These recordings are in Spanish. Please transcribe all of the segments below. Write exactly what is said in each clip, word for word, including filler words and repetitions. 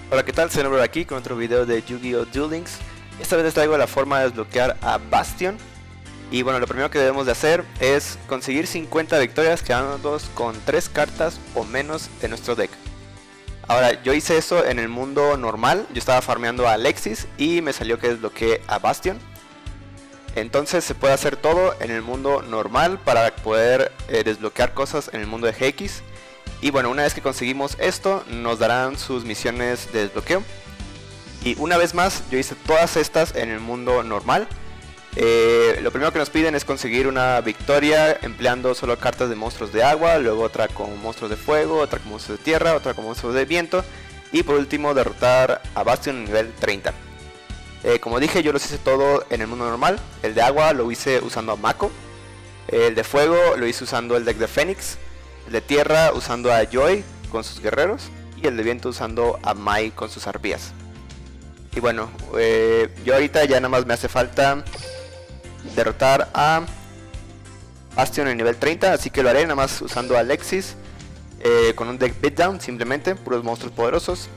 Hola, ¿qué tal? Soy Norbert aquí con otro video de Yu-Gi-Oh! Duel Links. Esta vez les traigo la forma de desbloquear a Bastion. Y bueno, lo primero que debemos de hacer es conseguir cincuenta victorias quedándonos con tres cartas o menos de nuestro deck. Ahora, yo hice eso en el mundo normal, yo estaba farmeando a Alexis y me salió que desbloqueé a Bastion. Entonces se puede hacer todo en el mundo normal para poder eh, desbloquear cosas en el mundo de G X. Y bueno, una vez que conseguimos esto, nos darán sus misiones de desbloqueo. Y una vez más, yo hice todas estas en el mundo normal. Eh, lo primero que nos piden es conseguir una victoria empleando solo cartas de monstruos de agua, luego otra con monstruos de fuego, otra con monstruos de tierra, otra con monstruos de viento, y por último derrotar a Bastion en nivel treinta. Eh, como dije, yo los hice todo en el mundo normal. El de agua lo hice usando a Mako, el de fuego lo hice usando el deck de Fénix, el de tierra usando a Joy con sus guerreros, y el de viento usando a Mai con sus arpías. Y bueno, eh, yo ahorita ya nada más me hace falta derrotar a Bastion en nivel treinta, así que lo haré nada más usando a Alexis eh, con un deck beatdown, simplemente puros monstruos poderosos.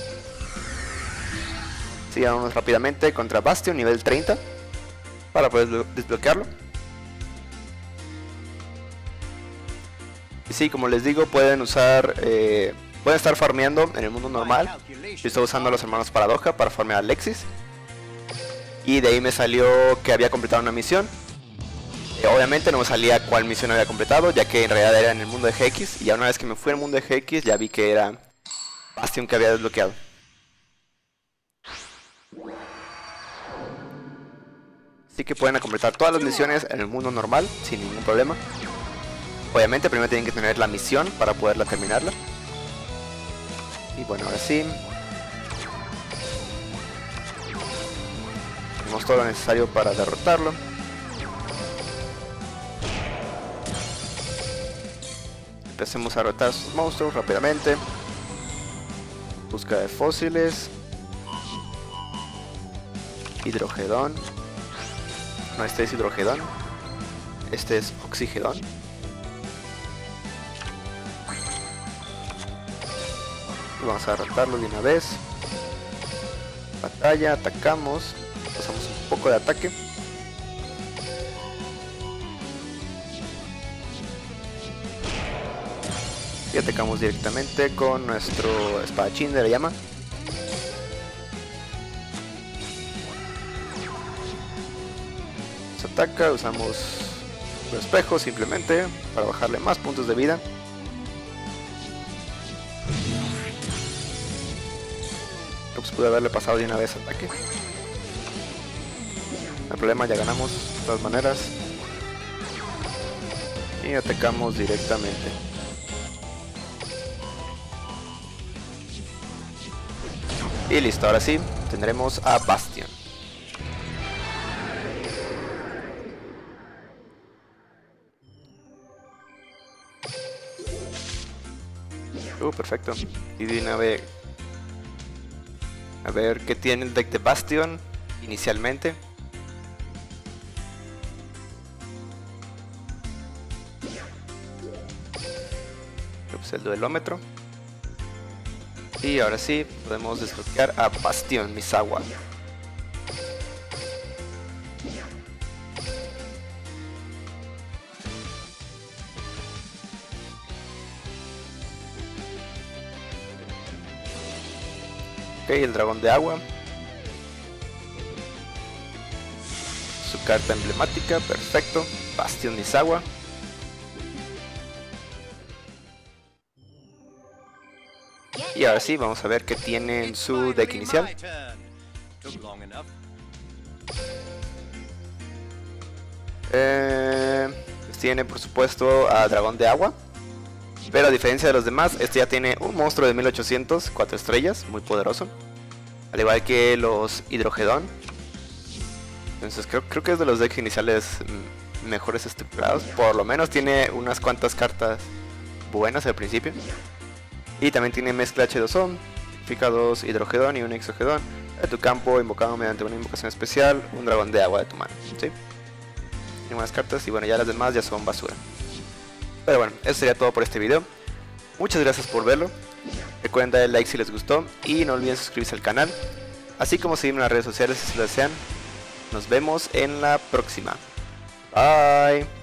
Sigamos rápidamente contra Bastion nivel treinta para poder desbloquearlo. Y sí, como les digo, pueden usar, eh, pueden estar farmeando en el mundo normal. Yo estoy usando a los hermanos Paradoja para farmear a Alexis. Y de ahí me salió que había completado una misión. Eh, obviamente no me salía cuál misión había completado, ya que en realidad era en el mundo de G X. Y ya una vez que me fui al mundo de G X, ya vi que era Bastion que había desbloqueado. Así que pueden completar todas las misiones en el mundo normal, sin ningún problema. Obviamente primero tienen que tener la misión para poderla terminarla. Y bueno, ahora sí. Tenemos todo lo necesario para derrotarlo. Empecemos a derrotar a sus monstruos rápidamente. Búsqueda de fósiles. Hidrogedón. No, este es hidrogedón. Este es oxigedón. Y vamos a derrotarlo de una vez. Batalla, atacamos. Pasamos un poco de ataque. Y atacamos directamente con nuestro espadachín de la llama. Se ataca, usamos el espejo simplemente para bajarle más puntos de vida. Pues pude haberle pasado de una vez ataque. No hay problema, ya ganamos de todas maneras. Y atacamos directamente. Y listo, ahora sí, tendremos a Bastion. Uh, perfecto. Y de una vez... A ver qué tiene el deck de Bastion inicialmente. Pues el duelómetro. Y ahora sí, podemos desbloquear a Bastion Misawa. Ok, el dragón de agua. Su carta emblemática, perfecto. Bastion Misawa. Y ahora sí, vamos a ver qué tiene en su deck inicial. Eh, pues tiene por supuesto a dragón de agua. Pero a diferencia de los demás, este ya tiene un monstruo de mil ochocientos, cuatro estrellas, muy poderoso. Al igual que los hidrogedón. Entonces creo, creo que es de los decks iniciales mejores estructurados. Por lo menos tiene unas cuantas cartas buenas al principio. Y también tiene mezcla H dos O, significa dos hidrogedón y un exogedón de tu campo invocado mediante una invocación especial, un dragón de agua de tu mano, ¿sí? Tiene buenas cartas y bueno, ya las demás ya son basura. Pero bueno, eso sería todo por este video. Muchas gracias por verlo. Recuerden darle like si les gustó y no olviden suscribirse al canal, así como seguirme en las redes sociales si lo desean. Nos vemos en la próxima. Bye.